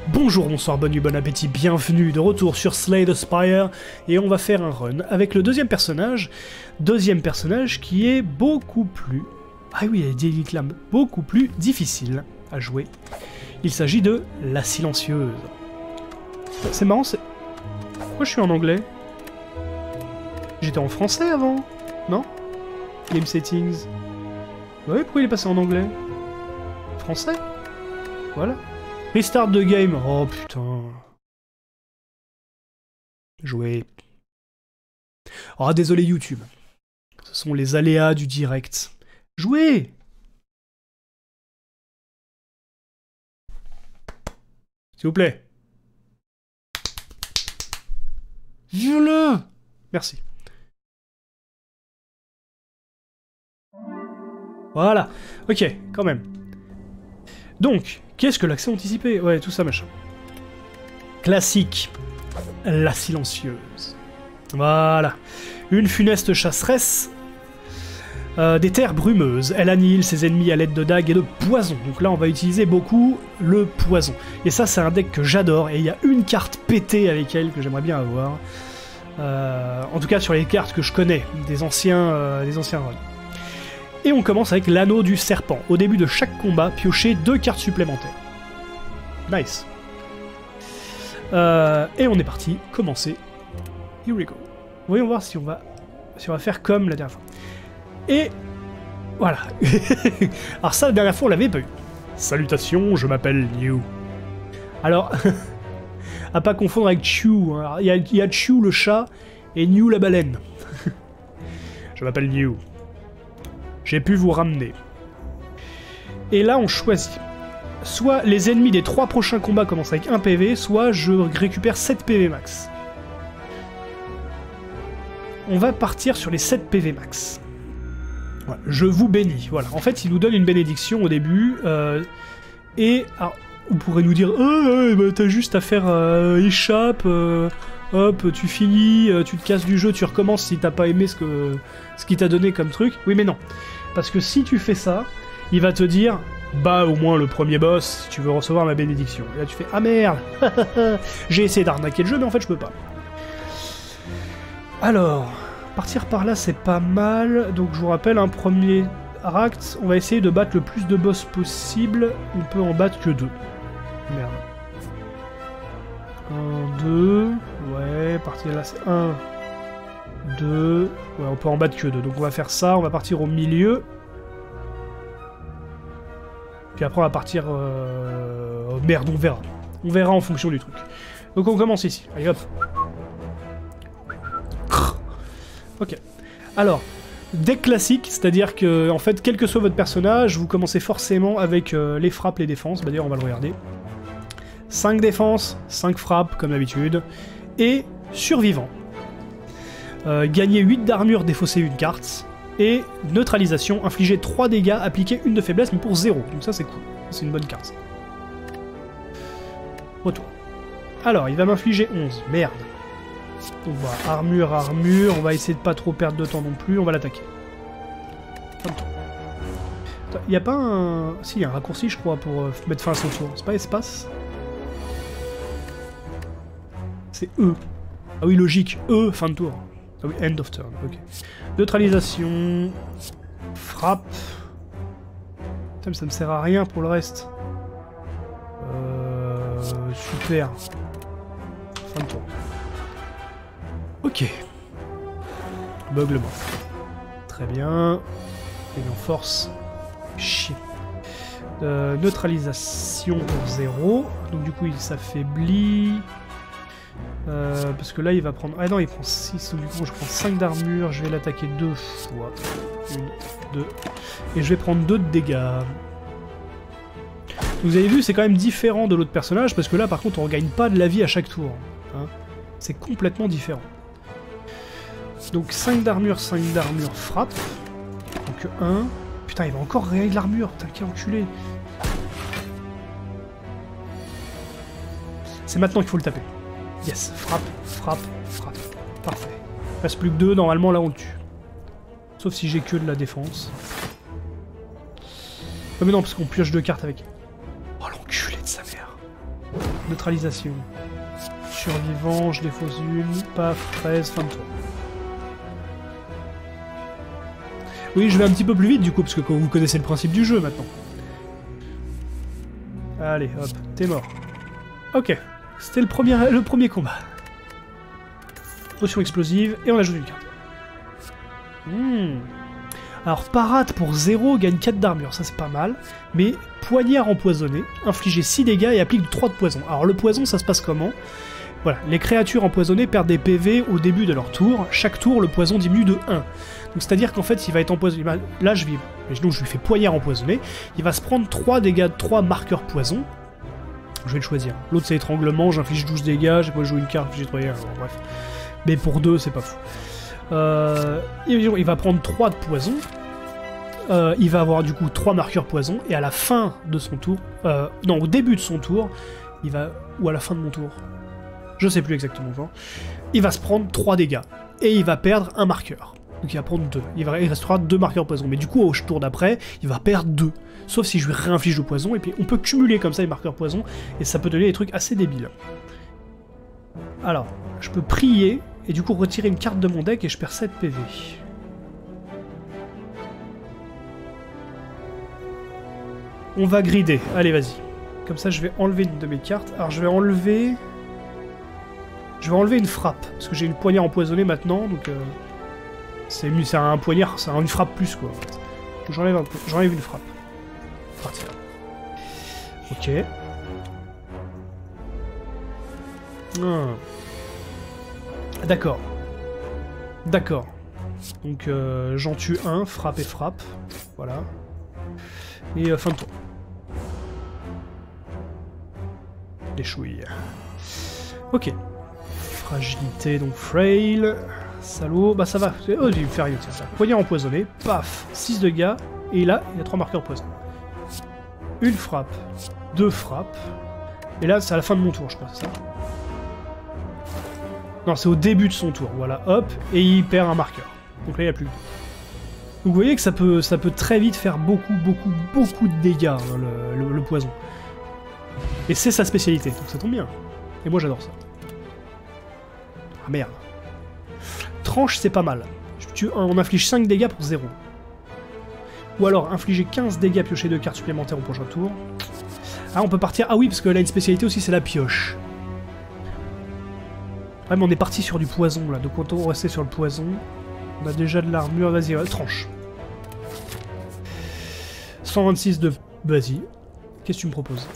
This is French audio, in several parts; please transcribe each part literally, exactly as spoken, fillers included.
Bonjour, bonsoir, bonne nuit, bon appétit, bienvenue de retour sur Slay the Spire, et on va faire un run avec le deuxième personnage, deuxième personnage qui est beaucoup plus... Ah oui, il Daily Clam, beaucoup plus difficile à jouer. Il s'agit de la silencieuse. C'est marrant, c'est... Pourquoi je suis en anglais? J'étais en français avant, non? Game settings. Ouais, pourquoi il est passé en anglais? Français? Voilà. Restart the game. Oh putain. Jouer. Oh, désolé YouTube. Ce sont les aléas du direct. Jouer. S'il vous plaît. Vieux-le. Merci. Voilà. Ok, quand même. Donc, qu'est-ce que l'accès anticipé? Ouais, tout ça, machin. Classique. La silencieuse. Voilà. Une funeste chasseresse euh, des terres brumeuses. Elle annihile ses ennemis à l'aide de dagues et de poison. Donc là, on va utiliser beaucoup le poison. Et ça, c'est un deck que j'adore. Et il y a une carte pétée avec elle que j'aimerais bien avoir. Euh, en tout cas, sur les cartes que je connais, des anciens, euh, des anciens runs. Et on commence avec l'anneau du serpent. Au début de chaque combat, piochez deux cartes supplémentaires. Nice. Euh, et on est parti, commencer. Here we go. Voyons voir si on va, si on va faire comme la dernière fois. Et voilà. Alors ça, la dernière fois, on l'avait pas eu. Salutations, je m'appelle New. Alors, à pas confondre avec Chew. Il y a, y a Chew le chat et New la baleine. Je m'appelle New. J'ai pu vous ramener. Et là, on choisit. Soit les ennemis des trois prochains combats commencent avec un P V, soit je récupère sept P V max. On va partir sur les sept P V max. Voilà, je vous bénis. Voilà. En fait, il nous donne une bénédiction au début. Euh, et alors, on pourrait nous dire oh, bah, t'as juste à faire euh, échappe. Euh, hop, tu finis, euh, tu te casses du jeu, tu recommences si t'as pas aimé ce que ce qu'il t'a donné comme truc. Oui, mais non. Parce que si tu fais ça, il va te dire bah au moins le premier boss si tu veux recevoir ma bénédiction. Et là tu fais ah merde. J'ai essayé d'arnaquer le jeu mais en fait je peux pas. Alors, partir par là c'est pas mal. Donc je vous rappelle un premier acte, on va essayer de battre le plus de boss possible. On peut en battre que deux. Merde. un, deux, ouais, partir là c'est un, deux, ouais, on peut en battre que deux, donc on va faire ça, on va partir au milieu, puis après on va partir, euh... oh, merde, on verra, on verra en fonction du truc. Donc on commence ici, allez hop. Ok, alors, deck classique, c'est-à-dire que, en fait, quel que soit votre personnage, vous commencez forcément avec euh, les frappes, les défenses, bah d'ailleurs on va le regarder. cinq défenses, cinq frappes comme d'habitude, et survivant. Euh, gagner huit d'armure, défausser une carte, et neutralisation, infliger trois dégâts, appliquer une de faiblesse, mais pour zéro. Donc ça c'est cool, c'est une bonne carte. Retour. Alors, il va m'infliger onze, merde. On va armure, armure, on va essayer de pas trop perdre de temps non plus, on va l'attaquer. Il n'y a pas un... Si, il y a un raccourci je crois pour euh, mettre fin à son tour, c'est pas espace? C'est E. Ah oui, logique. E, fin de tour. Ah oui, end of turn. Ok. Neutralisation. Frappe. Putain, mais ça me sert à rien pour le reste. Euh... Super. Fin de tour. Ok. Beuglement. Très bien. Et en force. Chier. Euh, neutralisation pour zéro. Donc du coup, il s'affaiblit. Euh, parce que là il va prendre... Ah non il prend six, donc du coup je prends cinq d'armure, je vais l'attaquer deux fois. une, deux... Et je vais prendre deux de dégâts. Vous avez vu, c'est quand même différent de l'autre personnage, parce que là par contre on gagne pas de la vie à chaque tour. Hein. C'est complètement différent. Donc cinq d'armure, cinq d'armure frappe. Donc un... Putain il va encore réagir de l'armure, putain quel enculé. C'est maintenant qu'il faut le taper. Yes, frappe, frappe, frappe. Parfait. Il reste plus que deux, normalement là on le tue. Sauf si j'ai que de la défense. Oh mais non, parce qu'on pioche deux cartes avec. Oh l'enculé de sa mère. Neutralisation. Survivant, je défausse une. Paf, fraise, fin de tour. Oui, je vais un petit peu plus vite du coup, parce que vous connaissez le principe du jeu maintenant. Allez, hop, t'es mort. Ok, c'était le premier, le premier combat. Potion explosive, et on ajoute une carte. Hmm. Alors, parade pour zéro gagne quatre d'armure, ça c'est pas mal. Mais poignard empoisonné, infligez six dégâts et applique trois de poison. Alors le poison, ça se passe comment? Voilà, les créatures empoisonnées perdent des P V au début de leur tour. Chaque tour, le poison diminue de un. Donc c'est-à-dire qu'en fait, il va être empoisonné. Là, je, vais... Donc, je lui fais poignard empoisonné. Il va se prendre trois dégâts de trois marqueurs poison. Je vais le choisir. L'autre, c'est étranglement, j'inflige douze dégâts, j'ai pas joué une carte, j'ai trois dégâts, alors, bref. Mais pour deux, c'est pas fou. Euh... Il va prendre trois de poison. Euh, il va avoir du coup trois marqueurs poison. Et à la fin de son tour... Euh... Non, au début de son tour, il va... Ou à la fin de mon tour. Je sais plus exactement quand. Il va se prendre trois dégâts. Et il va perdre un marqueur. Donc il va prendre deux. Il, va... il restera deux marqueurs poison. Mais du coup, au tour d'après, il va perdre deux. Sauf si je lui réinflige le poison. Et puis on peut cumuler comme ça les marqueurs poison. Et ça peut donner des trucs assez débiles. Alors, je peux prier. Et du coup retirer une carte de mon deck. Et je perds sept P V. On va grider. Allez, vas-y. Comme ça, je vais enlever une de mes cartes. Alors, je vais enlever... Je vais enlever une frappe. Parce que j'ai une poignard empoisonnée maintenant, donc... Euh... C'est un poignard, c'est une frappe plus, quoi. J'enlève un peu. J'enlève une frappe. Partir. Ok. Ah. D'accord. D'accord. Donc, euh, j'en tue un, frappe et frappe. Voilà. Et euh, fin de tour. Des chouilles. Ok. Fragilité, donc frail. Salaud. Bah ça va. Oh, il me fait rien, tiens ça. Poignard empoisonné. Paf. six dégâts. Et là, il y a trois marqueurs poison. Une frappe. Deux frappes. Et là, c'est à la fin de mon tour, je crois, c'est ça? Non, c'est au début de son tour. Voilà, hop. Et il perd un marqueur. Donc là, il n'y a plus que deux. Donc vous voyez que ça peut, ça peut très vite faire beaucoup, beaucoup, beaucoup de dégâts, hein, le, le, le poison. Et c'est sa spécialité, donc ça tombe bien. Et moi j'adore ça. Ah merde. Tranche, c'est pas mal. Tu, on inflige cinq dégâts pour zéro. Ou alors, infliger quinze dégâts, piocher deux cartes supplémentaires au prochain tour. Ah, on peut partir... Ah oui, parce que là, une spécialité aussi, c'est la pioche. Ouais, mais on est parti sur du poison, là. Donc on restait sur le poison. On a déjà de l'armure. Vas-y, ouais, tranche. cent vingt-six de... Vas-y. Qu'est-ce que tu me proposes?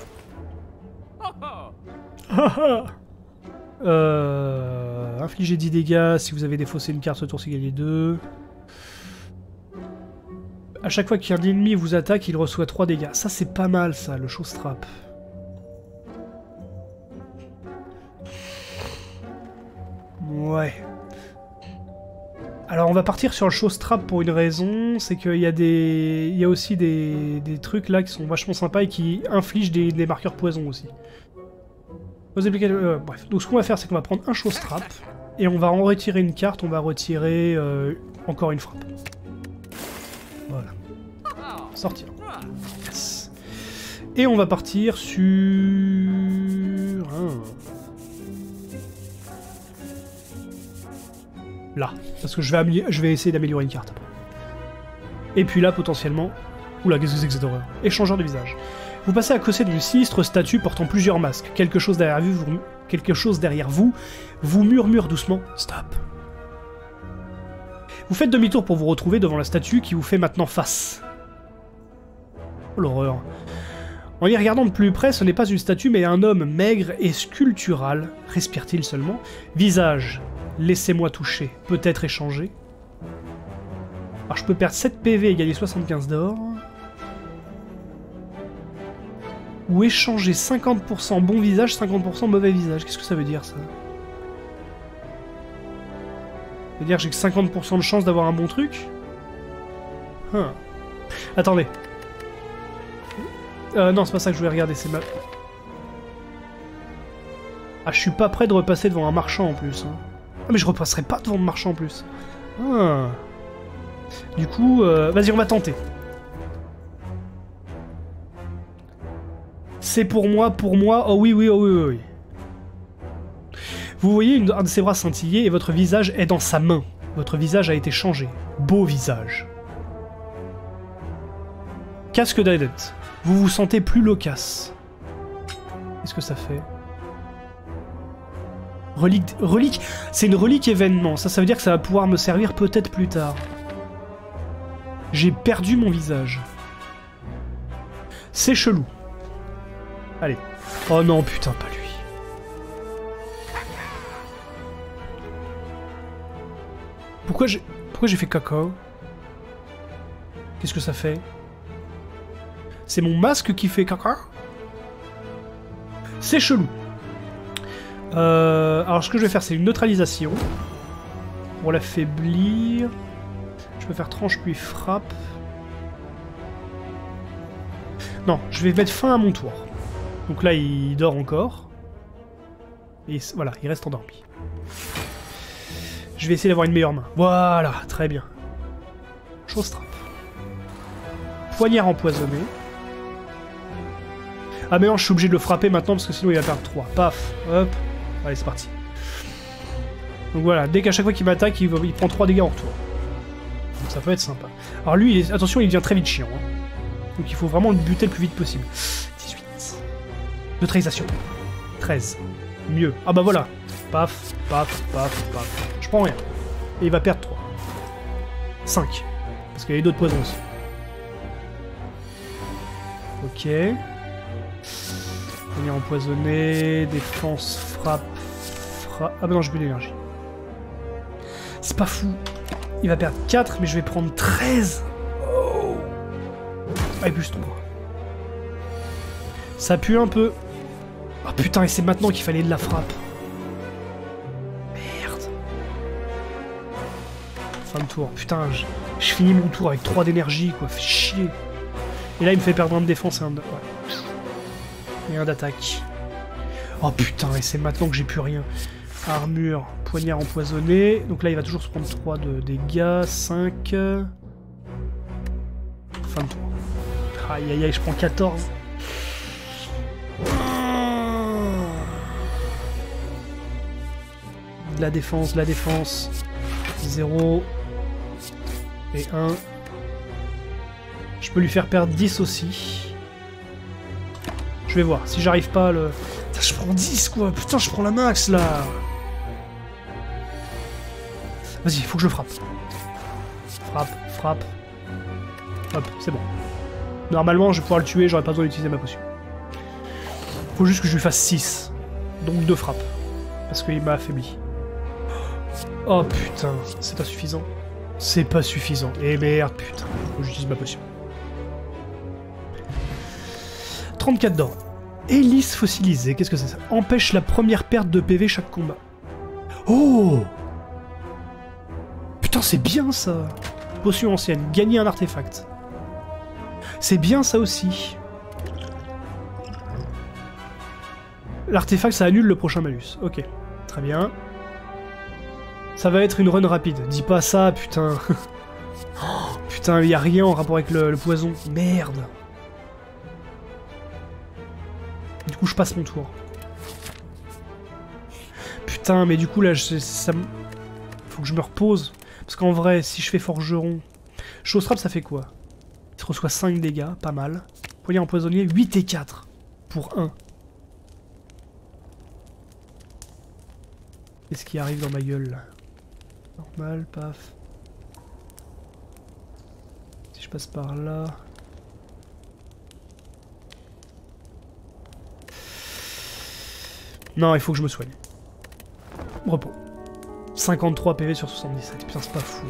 euh... Infliger dix dégâts. Si vous avez défaussé une carte ce tour, c'est gagner deux. À chaque fois qu'un ennemi vous attaque, il reçoit trois dégâts. Ça, c'est pas mal, ça, le Showstrap. Ouais. Alors, on va partir sur le Showstrap pour une raison, c'est qu'il y a des... Il y a aussi des... des trucs, là, qui sont vachement sympas et qui infligent des, des marqueurs poison, aussi. Vous appliquez... Euh, bref. Donc, ce qu'on va faire, c'est qu'on va prendre un Showstrap, et on va en retirer une carte, on va retirer euh, encore une frappe. Voilà. Sortir. Yes. Et on va partir sur... Ah. Là. Parce que je vais, je vais essayer d'améliorer une carte après. Et puis là, potentiellement... Oula, qu'est-ce que c'est que cette horreur? Échangeur de visage. Vous passez à côté d'une sinistre statue portant plusieurs masques. Quelque chose derrière vous, vous... Quelque chose derrière vous vous murmure doucement « Stop ». Vous faites demi-tour pour vous retrouver devant la statue qui vous fait maintenant face. Oh l'horreur. En y regardant de plus près, ce n'est pas une statue mais un homme maigre et sculptural. Respire-t-il seulement? Visage. Laissez-moi toucher. Peut-être échanger. Alors je peux perdre sept P V et gagner soixante-quinze d'or. Ou échanger cinquante pour cent bon visage, cinquante pour cent mauvais visage. Qu'est-ce que ça veut dire ça? Ça veut dire que j'ai que cinquante pour cent de chance d'avoir un bon truc? Huh. Attendez. Euh, non, c'est pas ça que je voulais regarder, c'est ma... Ah, je suis pas prêt de repasser devant un marchand en plus. Hein. Ah, mais je repasserai pas devant le marchand en plus. Ah. Du coup, euh... vas-y, on va tenter. C'est pour moi, pour moi. Oh oui, oui, oh oui, oui, oui. Vous voyez une, un de ses bras scintiller et votre visage est dans sa main. Votre visage a été changé. Beau visage. Casque d'Adet. Vous vous sentez plus loquace. Qu'est-ce que ça fait? Relique... Relique... C'est une relique événement. Ça, ça veut dire que ça va pouvoir me servir peut-être plus tard. J'ai perdu mon visage. C'est chelou. Allez. Oh non, putain, pas lui. Pourquoi j'ai... Pourquoi j'ai fait caca? Qu'est-ce que ça fait? C'est mon masque qui fait caca? C'est chelou. Euh, alors ce que je vais faire, c'est une neutralisation. Pour l'affaiblir. Je peux faire tranche puis frappe. Non, je vais mettre fin à mon tour. Donc là, il dort encore. Et voilà, il reste endormi. Je vais essayer d'avoir une meilleure main. Voilà, très bien. Chose trappe. Poignard empoisonné. Ah mais non, je suis obligé de le frapper maintenant parce que sinon il va perdre trois. Paf, hop. Allez, c'est parti. Donc voilà, dès qu'à chaque fois qu'il m'attaque, il, il prend trois dégâts en retour. Donc ça peut être sympa. Alors lui, il est... attention, il devient très vite chiant. Hein. Donc il faut vraiment le buter le plus vite possible. dix-huit. Neutralisation. treize. Mieux. Ah bah voilà. Paf, paf, paf, paf. Je prends rien. Et il va perdre trois. cinq. Parce qu'il y a d'autres poisons aussi. Ok. Poignard empoisonné, défense, frappe, frappe... Ah bah non, je bu l'énergie. C'est pas fou. Il va perdre quatre, mais je vais prendre treize. Oh. Ah, et plus trois. Ça pue un peu. Ah oh, putain, et c'est maintenant qu'il fallait de la frappe. Merde. Fin de tour. Putain, je, je finis mon tour avec trois d'énergie, quoi. Fait chier. Et là, il me fait perdre un de défense et un de... Ouais. Et un d'attaque. Oh putain, et c'est maintenant que j'ai plus rien. Armure, poignard empoisonné. Donc là, il va toujours se prendre trois de dégâts. cinq. Fin de tour. Aïe aïe aïe, je prends quatorze. De la défense, de la défense. zéro. Et un. Je peux lui faire perdre dix aussi. Je vais voir, si j'arrive pas à le... Putain, je prends dix quoi, putain je prends la max là. Vas-y, faut que je le frappe. Frappe, frappe. Hop, c'est bon. Normalement je vais pouvoir le tuer, j'aurais pas besoin d'utiliser ma potion. Faut juste que je lui fasse six. Donc deux frappes. Parce qu'il m'a affaibli. Oh putain, c'est pas suffisant. C'est pas suffisant. Et merde, putain, faut que j'utilise ma potion. trente-quatre d'or. Hélice fossilisée, qu'est-ce que c'est ça? Empêche la première perte de P V chaque combat. Oh! Putain, c'est bien ça! Potion ancienne, gagner un artefact. C'est bien ça aussi. L'artefact, ça annule le prochain malus. Ok, très bien. Ça va être une run rapide. Dis pas ça, putain. Oh, putain, il y a rien en rapport avec le, le poison. Merde. Du coup, je passe mon tour. Putain, mais du coup, là, je, ça me... Faut que je me repose. Parce qu'en vrai, si je fais forgeron... Chose frappe, ça fait quoi? Il reçoit cinq dégâts, pas mal. Poignard empoisonné, huit et quatre. Pour un. Qu'est-ce qui arrive dans ma gueule, là? Normal, paf. Si je passe par là... Non, il faut que je me soigne. Repos. cinquante-trois P V sur soixante-dix-sept. Putain, c'est pas fou.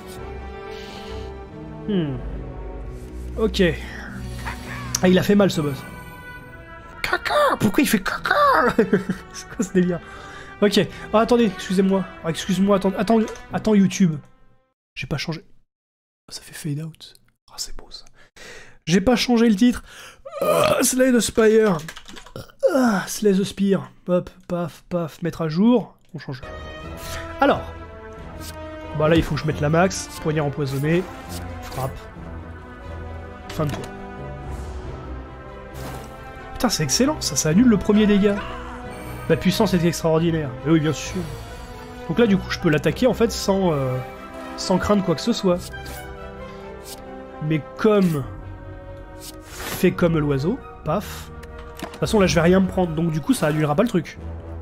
Hmm. Ok. Ah, il a fait mal, ce boss. Caca! Pourquoi il fait caca? C'est quoi ce délire? Ok. Ah, attendez, excusez-moi. Ah, excuse-moi, attends, attends, attends, YouTube. J'ai pas changé. Ça fait fade out. Ah, c'est beau, ça. J'ai pas changé le titre. Uh, Slay the Spire. Ah, Slay the Spear. Hop, paf, paf, mettre à jour. On change. Alors. Bah là, il faut que je mette la max. Poignard empoisonné. Frappe. Fin de tour. Putain, c'est excellent, ça, ça annule le premier dégât. La puissance est extraordinaire. Mais oui, bien sûr. Donc là, du coup, je peux l'attaquer, en fait, sans, euh, sans craindre quoi que ce soit. Mais comme... Fait comme l'oiseau, paf. De toute façon, là, je vais rien me prendre, donc du coup, ça annulera pas le truc.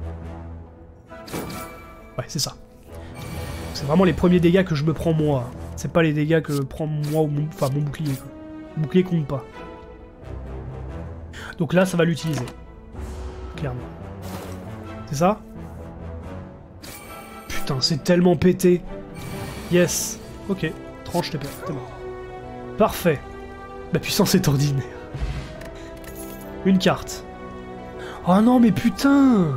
Ouais, c'est ça. C'est vraiment les premiers dégâts que je me prends moi. C'est pas les dégâts que prend moi ou mon, enfin, mon bouclier, quoi. Le bouclier compte pas. Donc là, ça va l'utiliser. Clairement. C'est ça? Putain, c'est tellement pété. Yes. Ok. Tranche, t'es t'es mort. Parfait. La puissance est ordinaire. Une carte. Oh non, mais putain!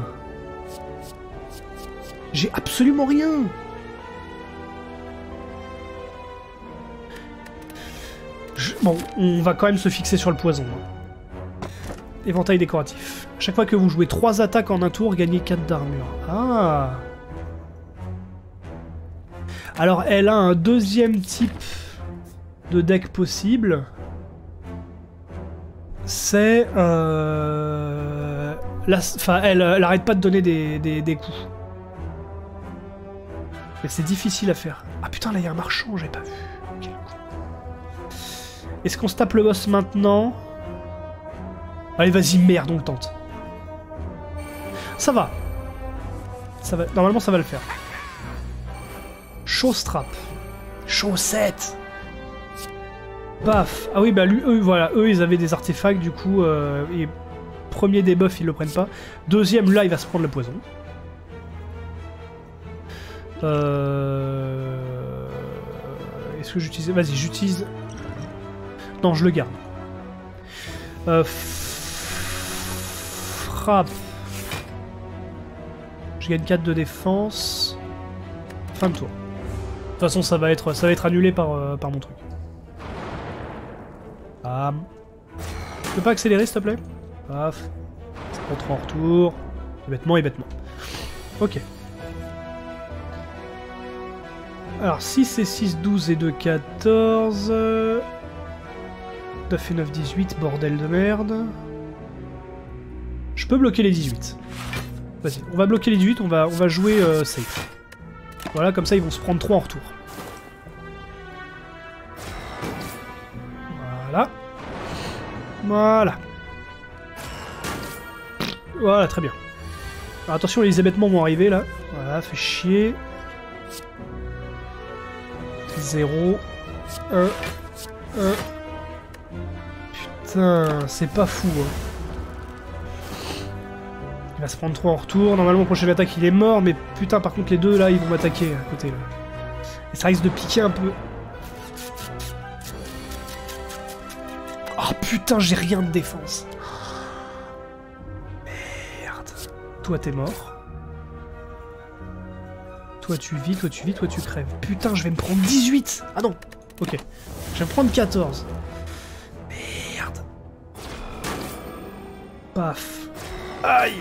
J'ai absolument rien! Je... Bon, on va quand même se fixer sur le poison. Éventail décoratif. Chaque fois que vous jouez trois attaques en un tour, gagnez quatre d'armure. Ah! Alors, elle a un deuxième type de deck possible. C'est... Euh... La... Enfin, elle, elle arrête pas de donner des, des, des coups. Mais c'est difficile à faire. Ah putain, là, il y a un marchand, j'ai pas vu. Quel coup. Est-ce qu'on se tape le boss maintenant? Allez, vas-y, merde, on le tente. Ça va. Ça va. Normalement, ça va le faire. Chausse-trappe. Chaussette. Paf. Ah oui, bah lui, eux, voilà, eux, ils avaient des artefacts, du coup, euh, et premier debuff, ils le prennent pas. Deuxième, là, il va se prendre le poison. Euh... Est-ce que j'utilise... Vas-y, j'utilise... Non, je le garde. Euh... Frappe. Je gagne quatre de défense. Fin de tour. De toute façon, ça va être, ça va être annulé par, euh, par mon truc. Ah. Tu peux pas accélérer, s'il te plaît? Paf. Ça prend trois en retour. Et bêtement et bêtement. Ok. Alors, six et six, douze et deux, quatorze. neuf et neuf, dix-huit, bordel de merde. Je peux bloquer les dix-huit. Vas-y, on va bloquer les dix-huit, on va, on va jouer euh, safe. Voilà, comme ça ils vont se prendre trois en retour. Voilà. Voilà. Voilà, très bien. Alors attention, les abattements vont arriver là. Voilà, fait chier. zéro, un, un. Putain, c'est pas fou. Hein. Il va se prendre trois en retour. Normalement, prochaine attaque, il est mort. Mais putain, par contre, les deux là, ils vont m'attaquer à côté. Là. Et ça risque de piquer un peu. Oh putain, j'ai rien de défense. Merde. Toi, t'es mort. Toi, tu vis, toi, tu vis, toi, tu crèves. Putain, je vais me prendre dix-huit. Ah non. Ok. Je vais me prendre quatorze. Merde. Paf. Aïe.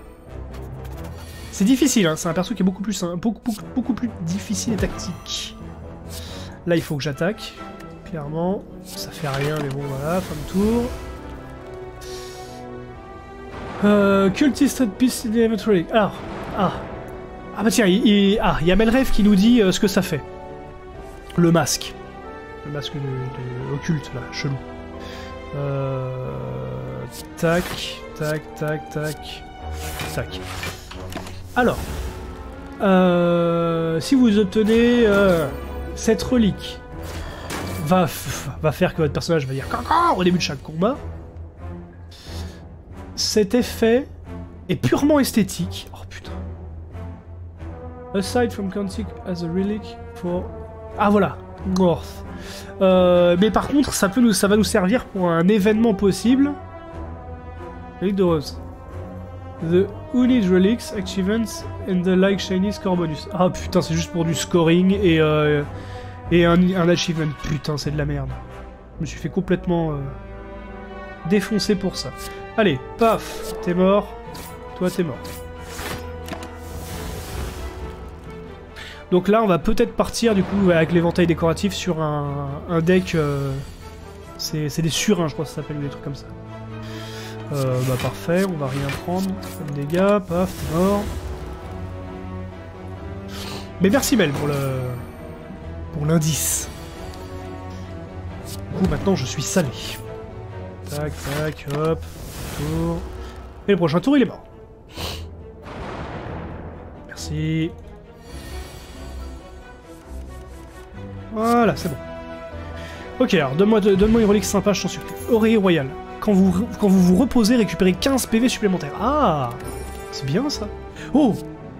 C'est difficile, hein. C'est un perso qui est beaucoup plus, hein, beaucoup, beaucoup, beaucoup plus difficile et tactique. Là, il faut que j'attaque. Clairement. Ça fait rien, mais bon, voilà. Fin de tour. Euh, Cultist Peace in the Inventory. Alors. Ah. Ah bah tiens, il, il, ah, il y a Melref qui nous dit euh, ce que ça fait. Le masque. Le masque de, de occulte, là, chelou. Euh... Tac, tac, tac, tac, tac. Alors, euh, si vous obtenez euh, cette relique, va, va faire que votre personnage va dire caca au début de chaque combat. Cet effet est purement esthétique. Oh putain. Aside from counting as a relic for... Ah voilà, North. Euh, mais par contre, ça, peut nous, ça va nous servir pour un événement possible. Relique de rose. The Unit Relics Achievements and the Like Shiny Score Bonus. Ah putain, c'est juste pour du scoring et, euh, et un, un achievement. Putain, c'est de la merde. Je me suis fait complètement euh, défoncer pour ça. Allez, paf, t'es mort. Toi, t'es mort. Donc là, on va peut-être partir du coup avec l'éventail décoratif sur un, un deck. Euh, c'est des surins, je crois que ça s'appelle, ou des trucs comme ça. Euh, bah parfait, on va rien prendre comme dégâts, paf, t'es mort. Mais merci Mel pour le... pour l'indice. Du coup maintenant je suis salé. Tac, tac, hop, tour. Et le prochain tour il est mort. Merci. Voilà, c'est bon. Ok, alors donne-moi donne une relique sympa, je t'en supplie. Oreiller royal. Quand vous, quand vous vous reposez, récupérez quinze P V supplémentaires. Ah, c'est bien ça. Oh.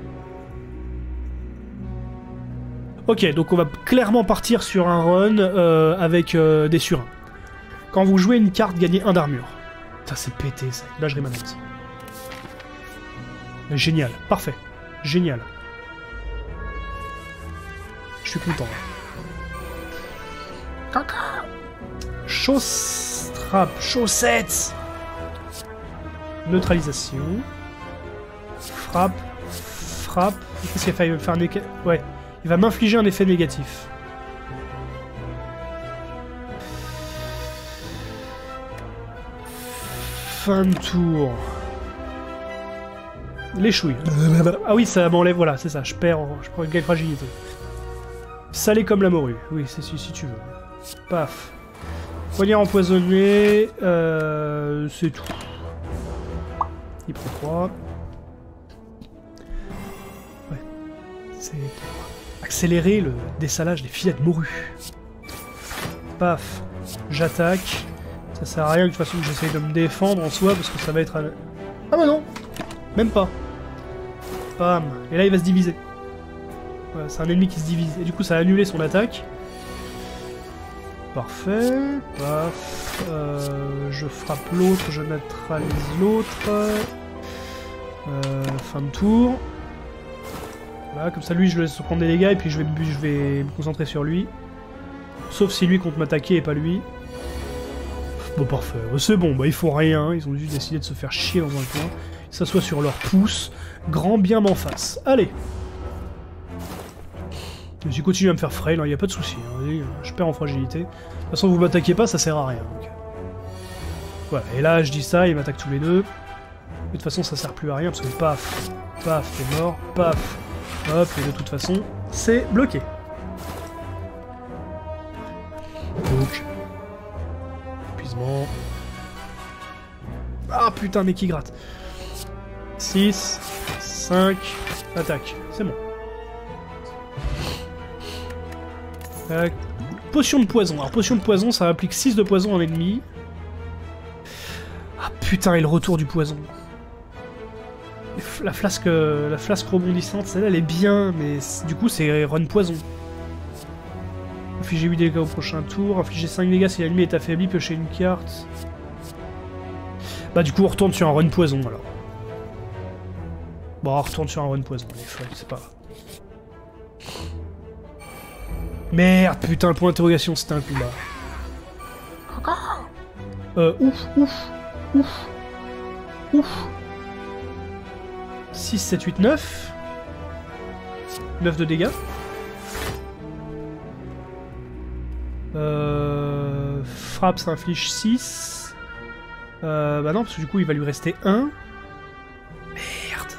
Ok, donc on va clairement partir sur un run euh, avec euh, des surins. Quand vous jouez une carte, gagnez un d'armure. Ça c'est pété ça. Là je rémanente. Génial, parfait. Génial. Je suis content. Caca. Chausse-trap, chaussettes. Neutralisation. Frappe. Frappe. Qu'est-ce qu'il va faire? Il va faire un effet... Ouais. Il va m'infliger un effet négatif. Fin de tour. Les chouilles. Ah oui, ça m'enlève, voilà, c'est ça, je perds, je prends une gagne fragilité. Salé comme la morue, oui, c'est si, si tu veux. Paf. Poignard empoisonné, euh, c'est tout. Il prend trois. Ouais. C'est pour accélérer le dessalage des filets de morue. Paf. J'attaque. Ça sert à rien de toute façon que j'essaye de me défendre en soi, parce que ça va être... À... Ah bah non. Même pas. Bam. Et là il va se diviser. Voilà, c'est un ennemi qui se divise. Et du coup ça a annulé son attaque. Parfait. Paf. Euh, je frappe l'autre, je neutralise l'autre. Euh, fin de tour. Voilà, comme ça lui je le laisse prendre des dégâts et puis je vais, je vais me concentrer sur lui. Sauf si lui compte m'attaquer et pas lui. Bon parfait, c'est bon, bah ils font rien, ils ont juste décidé de se faire chier dans un coin. Ils s'assoient sur leur pouce, grand bien m'en face. Allez. Mais si continue à me faire frail, il n'y a pas de souci. Hein. Je perds en fragilité. De toute façon, vous m'attaquez pas, ça sert à rien. Donc. Voilà, et là, je dis ça, ils m'attaquent tous les deux. De toute façon, ça sert plus à rien, parce que paf, paf, t'es mort, paf, hop, et de toute façon, c'est bloqué. Donc... épuisement... Ah putain, mais qui gratte. six, cinq, attaque, c'est bon. Euh, potion de poison. Alors potion de poison, ça applique six de poison à un ennemi. Ah putain, et le retour du poison. La flasque, la flasque rebondissante, celle-là, elle est bien, mais du coup, c'est run poison. Infliger huit dégâts au prochain tour, infliger cinq dégâts si l'ennemi est affaibli, piocher une carte. Bah du coup, on retourne sur un run poison, alors. Bon, on retourne sur un run poison, les folles, c'est pas grave. Merde, putain, le point d'interrogation, c'était un coup bas. Euh, ouf, ouf, ouf, ouf. six, sept, huit, neuf. neuf de dégâts. Euh, frappe, ça inflige six. Euh, bah non, parce que du coup, il va lui rester un. Merde.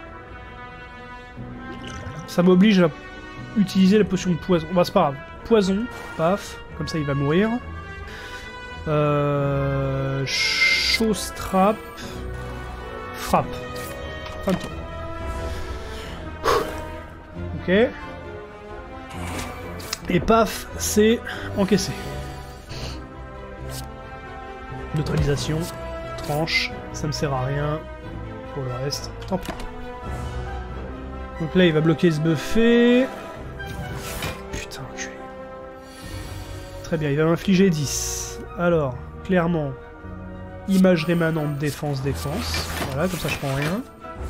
Ça m'oblige à utiliser la potion de poison. Bah c'est pas grave. Poison, paf, comme ça il va mourir. Euh... Chausse-trap. Frappe. Fin de tour. Ok. Et paf, c'est encaissé. Neutralisation. Tranche. Ça me sert à rien. Pour le reste, tant pis. Donc là il va bloquer ce buffet. Très bien, il va m'infliger dix. Alors, clairement, image rémanente, défense, défense. Voilà, comme ça je prends rien.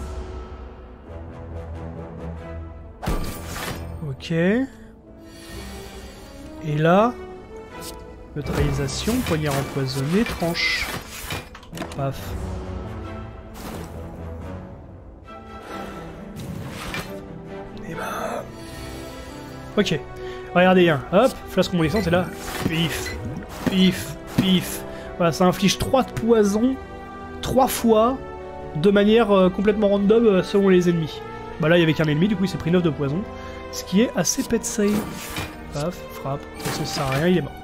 Ok. Et là, neutralisation, poignard empoisonné, tranche. Paf. Et bah... Ok. Regardez bien, hop, flasque rebondissante, et là, pif, pif, pif. Voilà, ça inflige trois de poison trois fois de manière euh, complètement random euh, selon les ennemis. Bah là il y avait qu'un ennemi, du coup il s'est pris neuf de poison. Ce qui est assez pet safe. Paf, frappe, de toute façon ça sert à rien, il est mort.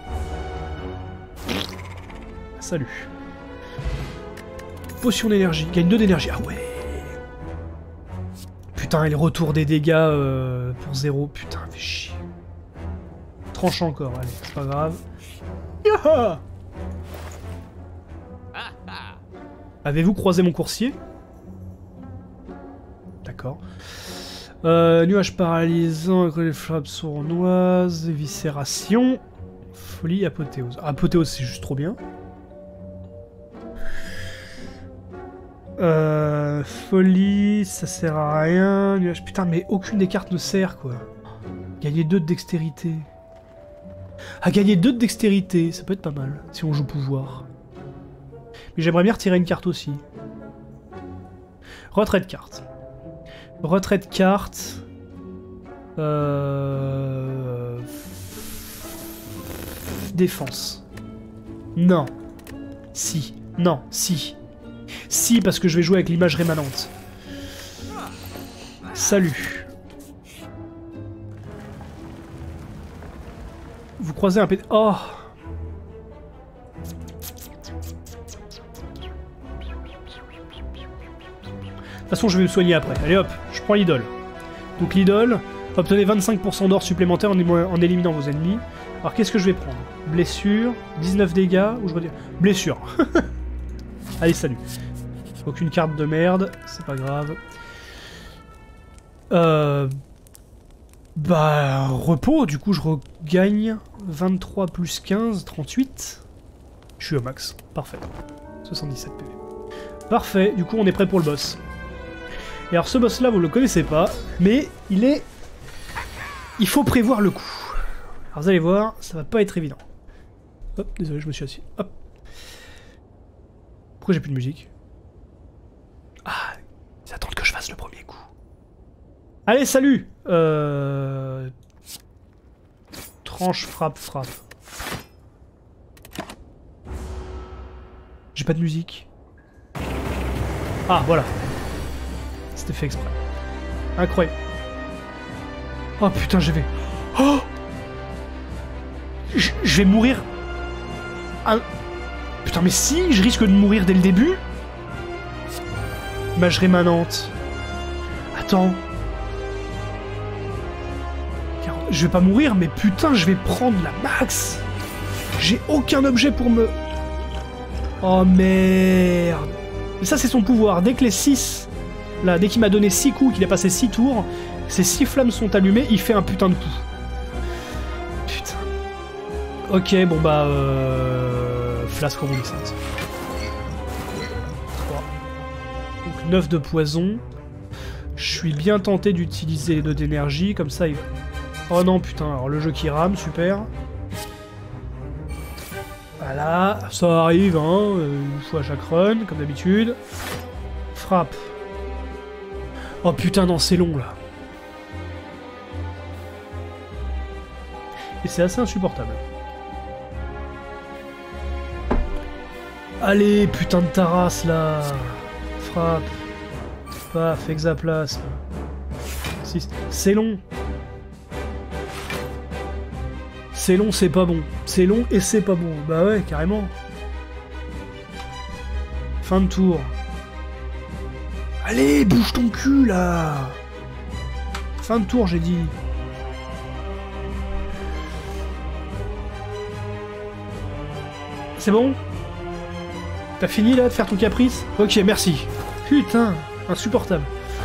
Salut. Potion d'énergie, gagne deux d'énergie. Ah ouais. Putain, et le retour des dégâts euh, pour zéro. Putain, fait chier. Tranche encore, allez, c'est pas grave. Yaha! Avez-vous croisé mon coursier? D'accord. Euh, nuage paralysant, avec les frappes sournoises, éviscération, folie, apothéose. Apothéose, c'est juste trop bien. Euh, folie, ça sert à rien. Nuage, putain, mais aucune des cartes ne sert, quoi. Gagner deux de dextérité. Ah, gagner deux de dextérité, ça peut être pas mal, si on joue pouvoir. Mais j'aimerais bien retirer une carte aussi. Retrait de carte. Retrait de carte. Euh... Défense. Non. Si. Non. Si. Si, parce que je vais jouer avec l'image rémanente. Salut. Vous croisez un P... Oh. De toute façon, je vais me soigner après. Allez hop, je prends l'idole. Donc l'idole, obtenez vingt-cinq pour cent d'or supplémentaire en, en éliminant vos ennemis. Alors qu'est-ce que je vais prendre? Blessure, dix-neuf dégâts, ou je redis... Blessure. Allez, salut. Aucune carte de merde, c'est pas grave. Euh... Bah... Repos, du coup je regagne vingt-trois plus quinze, trente-huit. Je suis au max, parfait. soixante-dix-sept P V. Parfait, du coup on est prêt pour le boss. Et alors ce boss là vous le connaissez pas, mais il est... Il faut prévoir le coup. Alors vous allez voir, ça va pas être évident. Hop, désolé je me suis assis. Hop. Pourquoi j'ai plus de musique? Ah, ils attendent que je fasse le premier coup. Allez, salut. Euh... Tranche, frappe, frappe. J'ai pas de musique. Ah, voilà. C'était fait exprès. Incroyable. Oh putain, je vais... Oh, je, je vais mourir... Ah... Putain, mais si, je risque de mourir dès le début. Mage rémanente. Attends. Je vais pas mourir, mais putain, je vais prendre la max. J'ai aucun objet pour me... Oh merde. Mais ça, c'est son pouvoir. Dès que les six... Là, dès qu'il m'a donné six coups, qu'il a passé six tours, ces six flammes sont allumées, il fait un putain de coup. Putain. Ok, bon bah... Euh... Flasque rebondissante. trois. Donc neuf de poison. Je suis bien tenté d'utiliser les deux d'énergie, comme ça il... Oh non, putain, alors le jeu qui rame, super. Voilà, ça arrive, hein, une fois à chaque run, comme d'habitude. Frappe. Oh putain, non, c'est long, là. Et c'est assez insupportable. Allez, putain de ta race, là. Frappe. Paf, hexaplasme. C'est long. C'est long, c'est pas bon. C'est long et c'est pas bon. Bah ouais, carrément. Fin de tour. Allez, bouge ton cul, là. Fin de tour, j'ai dit. C'est bon? T'as fini, là, de faire ton caprice? Ok, merci. Putain, insupportable.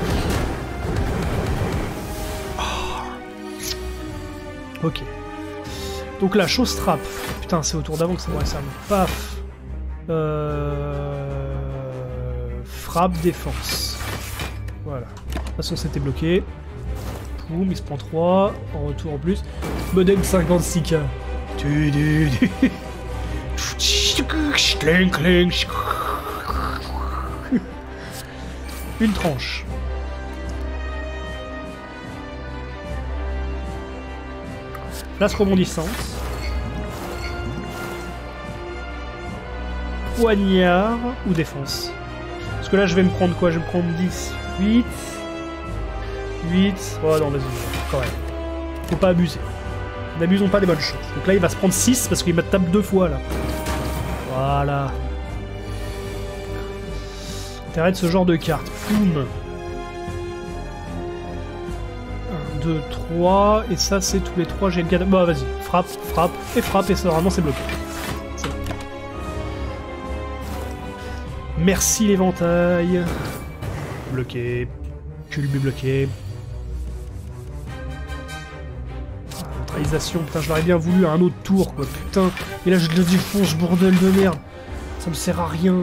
Oh. Ok. Donc là, chose trappe. Putain, c'est au tour d'avant que ça devrait servir. Paf. Euh... Frappe, défense. Voilà. De toute façon, c'était bloqué. Poum, il se prend trois. En retour en plus. Modem cinquante-six K. Une tranche. Place rebondissante. Poignard ou défense. que là, je vais me prendre quoi? Je vais me prendre dix, huit... huit... Oh non, vas-y, quand même. Faut pas abuser. N'abusons pas des bonnes choses. Donc là, il va se prendre six parce qu'il me tape deux fois, là. Voilà. Intérêt de ce genre de carte. Boum. un, deux, trois... Et ça, c'est tous les trois, j'ai le gars... Bah, vas-y. Frappe, frappe, et frappe, et ça, vraiment, c'est bloqué. Merci l'éventail. Bloqué. Culbu bloqué. Neutralisation, putain, je l'aurais bien voulu à un autre tour, quoi, putain. Et là, je le défonce, bordel de merde. Ça me sert à rien.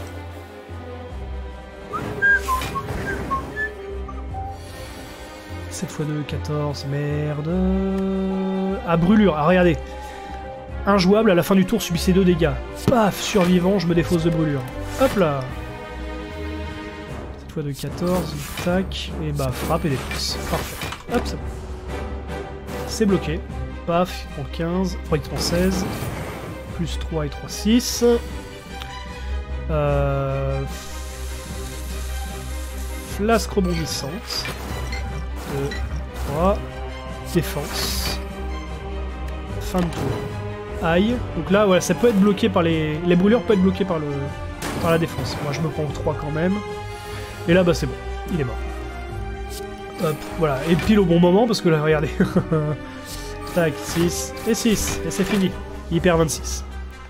sept fois deux, quatorze, merde. Ah, brûlure, ah, regardez. Injouable, à la fin du tour, subissez deux dégâts. Paf, survivant, je me défausse de brûlure. Hop là. Cette fois de quatorze, tac, et bah frappe et défense. Parfait. Hop, c'est bon. C'est bloqué. Paf, il prend quinze, enfin il prend seize. Plus trois et trois, six. Euh... Flasque rebondissante. deux, trois. Défense. Fin de tour. Aïe. Donc là, ouais, ça peut être bloqué par les... Les brûlures peuvent être bloquées par le... par la défense. Moi, je me prends trois quand même. Et là, bah, c'est bon. Il est mort. Hop, voilà. Et pile au bon moment, parce que là, regardez. Tac, six. Et six. Et c'est fini. Il perd vingt-six.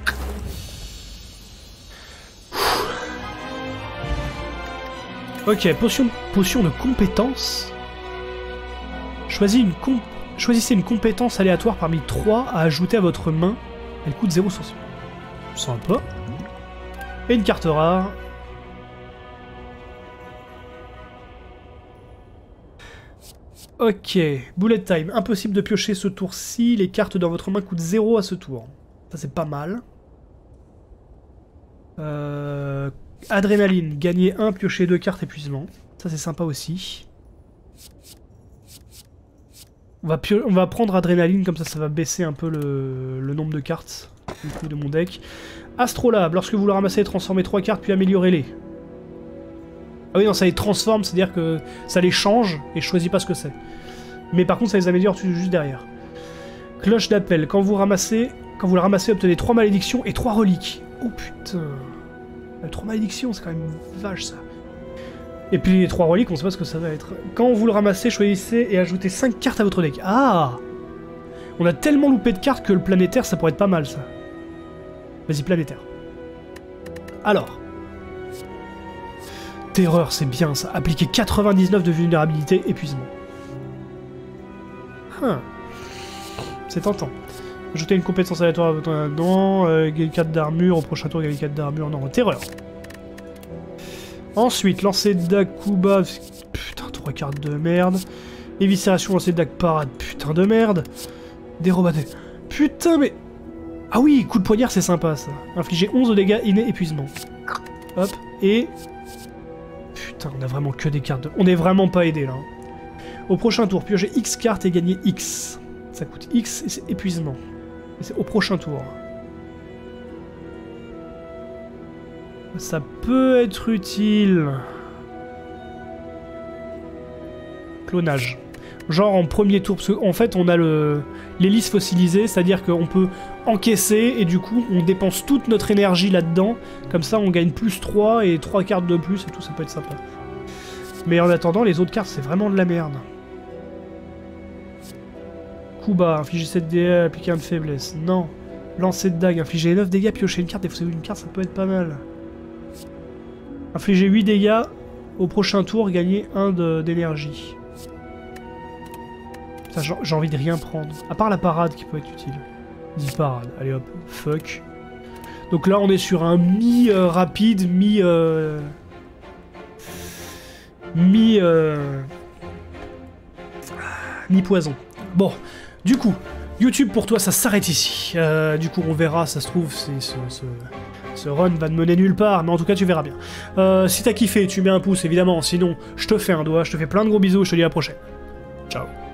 Ok, potion, potion de compétence. Choisis une com... Choisissez une compétence aléatoire parmi trois à ajouter à votre main. Elle coûte zéro cent. Sympa. Et une carte rare. Ok, bullet time. Impossible de piocher ce tour-ci. Les cartes dans votre main coûtent zéro à ce tour. Ça, c'est pas mal. Euh... Adrénaline. Gagner un, piocher deux cartes, épuisement. Ça, c'est sympa aussi. On va, pio... On va prendre adrénaline, comme ça, ça va baisser un peu le, le nombre de cartes du coup, de mon deck. Astrolabe. Lorsque vous le ramassez, transformez trois cartes, puis améliorez-les. Ah oui, non, ça les transforme, c'est-à-dire que ça les change, et je choisis pas ce que c'est. Mais par contre, ça les améliore juste derrière. Cloche d'appel. Quand vous ramassez, quand vous la ramassez, obtenez trois malédictions et trois reliques. Oh putain. trois malédictions, c'est quand même vache, ça. Et puis les trois reliques, on sait pas ce que ça va être. Quand vous le ramassez, choisissez et ajoutez cinq cartes à votre deck. Ah! On a tellement loupé de cartes que le planétaire, ça pourrait être pas mal, ça. Vas-y, planétaire. Alors... Terreur, c'est bien ça. Appliquer quatre-vingt-dix-neuf de vulnérabilité, épuisement. Huh. C'est tentant. Ajouter une compétence aléatoire à votre... Non, euh, gagner quatre d'armure. Au prochain tour, gagner quatre d'armure. Non, terreur. Ensuite, lancer d'Akuba. Putain, trois cartes de merde. Éviscération, lancer d'Ak parade. Putain de merde. Dérobaté. Putain, mais... Ah oui, coup de poignard, c'est sympa, ça. Infliger onze de dégâts innés, épuisement. Hop, et... Putain, on a vraiment que des cartes de... On est vraiment pas aidé, là. Au prochain tour, piocher X cartes et gagner X. Ça coûte X et c'est épuisement. Et c'est au prochain tour. Ça peut être utile. Clonage. Genre en premier tour, parce qu'en fait on a le l'hélice fossilisée, c'est-à-dire qu'on peut encaisser et du coup on dépense toute notre énergie là-dedans. Comme ça on gagne plus trois et trois cartes de plus et tout, ça peut être sympa. Mais en attendant, les autres cartes c'est vraiment de la merde. Coup bas, infliger sept dégâts, appliquer un de faiblesse. Non. Lancer de dague, infliger neuf dégâts, piocher une carte, défausser une carte, ça peut être pas mal. Infliger huit dégâts, au prochain tour, gagner un d'énergie. J'ai envie de rien prendre. À part la parade qui peut être utile. dix parades, allez hop, fuck. Donc là on est sur un mi-rapide, mi... Euh, mi... Euh, mi-poison. Bon, du coup, YouTube pour toi ça s'arrête ici. Euh, du coup on verra, ça se trouve, c'est ce, ce, ce run va te mener nulle part, mais en tout cas tu verras bien. Euh, si t'as kiffé, tu mets un pouce évidemment, sinon je te fais un doigt, je te fais plein de gros bisous, je te dis à la prochaine. Ciao.